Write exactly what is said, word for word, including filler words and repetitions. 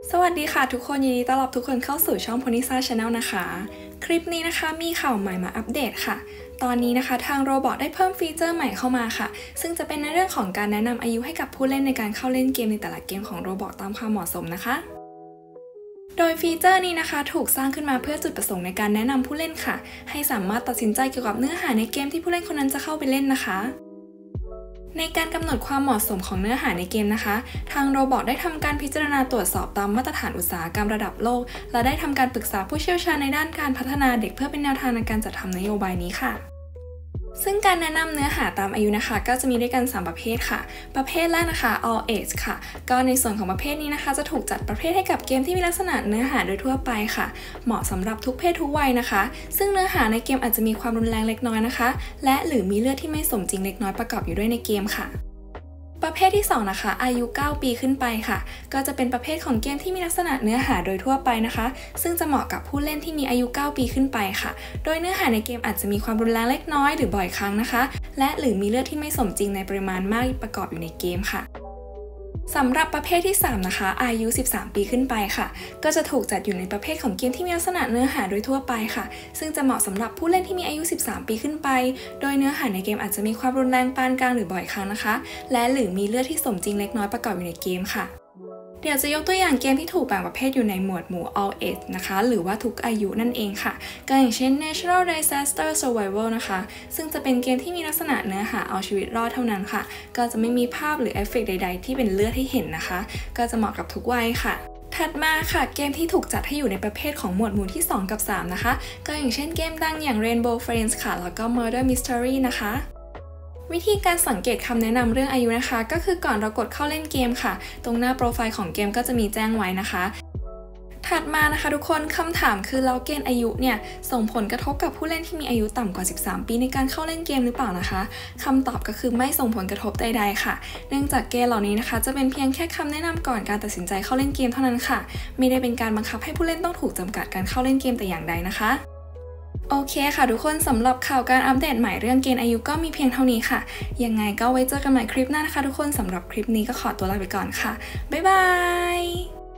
สวัสดีค่ะทุกคนยินดีต้อนรับทุกคนเข้าสู่ช่อง Ponysa Channel นะคะคลิปนี้นะคะมีข่าวใหม่มาอัปเดตค่ะตอนนี้นะคะทาง Roblox ได้เพิ่มฟีเจอร์ใหม่เข้ามาค่ะซึ่งจะเป็นในเรื่องของการแนะนำอายุให้กับผู้เล่นในการเข้าเล่นเกมในแต่ละเกมของ Roblox ตามความเหมาะสมนะคะโดยฟีเจอร์นี้นะคะถูกสร้างขึ้นมาเพื่อจุดประสงค์ในการแนะนำผู้เล่นค่ะให้สามารถตัดสินใจเกี่ยวกับเนื้อหาในเกมที่ผู้เล่นคนนั้นจะเข้าไปเล่นนะคะในการกำหนดความเหมาะสมของเนื้อหาในเกมนะคะทาง Roblox ได้ทำการพิจารณาตรวจสอบตามมาตรฐานอุตสาหกรรมระดับโลกและได้ทำการปรึกษาผู้เชี่ยวชาญในด้านการพัฒนาเด็กเพื่อเป็นแนวทางในการจัดทำนโยบายนี้ค่ะซึ่งการแนะนำเนื้อหาตามอายุนะคะก็จะมีด้วยกันสามประเภทค่ะประเภทแรกนะคะ all age ค่ะก็ในส่วนของประเภทนี้นะคะจะถูกจัดประเภทให้กับเกมที่มีลักษณะเนื้อหาโดยทั่วไปค่ะเหมาะสำหรับทุกเพศทุกวัยนะคะซึ่งเนื้อหาในเกมอาจจะมีความรุนแรงเล็กน้อยนะคะและหรือมีเลือดที่ไม่สมจริงเล็กน้อยประกอบอยู่ด้วยในเกมค่ะประเภทที่สองนะคะอายุเก้าปีขึ้นไปค่ะก็จะเป็นประเภทของเกมที่มีลักษณะเนื้อหาโดยทั่วไปนะคะซึ่งจะเหมาะกับผู้เล่นที่มีอายุเก้าปีขึ้นไปค่ะโดยเนื้อหาในเกมอาจจะมีความรุนแรงเล็กน้อยหรือบ่อยครั้งนะคะและหรือมีเลือดที่ไม่สมจริงในปริมาณมากประกอบอยู่ในเกมค่ะสำหรับประเภทที่สามนะคะอายุสิบสามปีขึ้นไปค่ะก็จะถูกจัดอยู่ในประเภทของเกมที่มีลักษณะเนื้อหาโดยทั่วไปค่ะซึ่งจะเหมาะสำหรับผู้เล่นที่มีอายุสิบสามปีขึ้นไปโดยเนื้อหาในเกมอาจจะมีความรุนแรงปานกลางหรือบ่อยครั้งนะคะและหรือมีเลือดที่สมจริงเล็กน้อยประกอบอยู่ในเกมค่ะเดี๋ยวจะยกตัวอย่างเกมที่ถูกแบ่งประเภทอยู่ในหมวดหมู่ all age นะคะหรือว่าทุกอายุนั่นเองค่ะก็อย่างเช่น Natural Disaster Survival นะคะซึ่งจะเป็นเกมที่มีลักษณะเนื้อหาเอาชีวิตรอดเท่านั้นค่ะก็จะไม่มีภาพหรือเอฟเฟกต์ใดๆที่เป็นเลือดให้เห็นนะคะก็จะเหมาะกับทุกวัยค่ะถัดมาค่ะเกมที่ถูกจัดให้อยู่ในประเภทของหมวดหมู่ที่สองกับสามนะคะก็อย่างเช่นเกมดังอย่าง Rainbow Friends ค่ะแล้วก็ Murder Mystery นะคะวิธีการสังเกตคำแนะนำเรื่องอายุนะคะก็คือก่อนเรากดเข้าเล่นเกมค่ะตรงหน้าโปรไฟล์ของเกมก็จะมีแจ้งไว้นะคะถัดมานะคะทุกคนคำถามคือเราเกณฑ์อายุเนี่ยส่งผลกระทบกับผู้เล่นที่มีอายุต่ำกว่าสิบสามปีในการเข้าเล่นเกมหรือเปล่านะคะคำตอบก็คือไม่ส่งผลกระทบใดๆค่ะเนื่องจากเกณฑ์เหล่านี้นะคะจะเป็นเพียงแค่คำแนะนำก่อนการตัดสินใจเข้าเล่นเกมเท่านั้นค่ะไม่ได้เป็นการบังคับให้ผู้เล่นต้องถูกจำกัดการเข้าเล่นเกมแต่อย่างใดนะคะโอเคค่ะทุกคนสำหรับข่าวการอัปเดตใหม่เรื่องเกณฑ์อายุก็มีเพียงเท่านี้ค่ะยังไงก็ไว้เจอกันใหม่คลิปหน้านะคะทุกคนสำหรับคลิปนี้ก็ขอตัวลาไปก่อนค่ะบ๊ายบาย